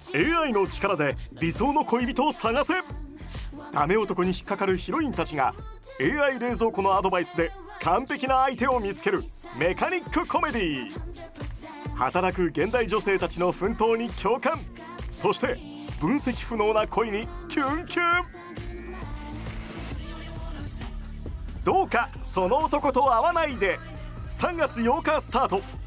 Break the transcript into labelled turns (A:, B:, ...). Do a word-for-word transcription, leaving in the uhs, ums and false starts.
A: エーアイ の力で理想の恋人を探せ。ダメ男に引っかかるヒロインたちが エーアイ 冷蔵庫のアドバイスで完璧な相手を見つけるメカニックコメディー。働く現代女性たちの奮闘に共感、そして分析不能な恋にキュンキュン。どうかその男と会わないで。さんがつようかスタート。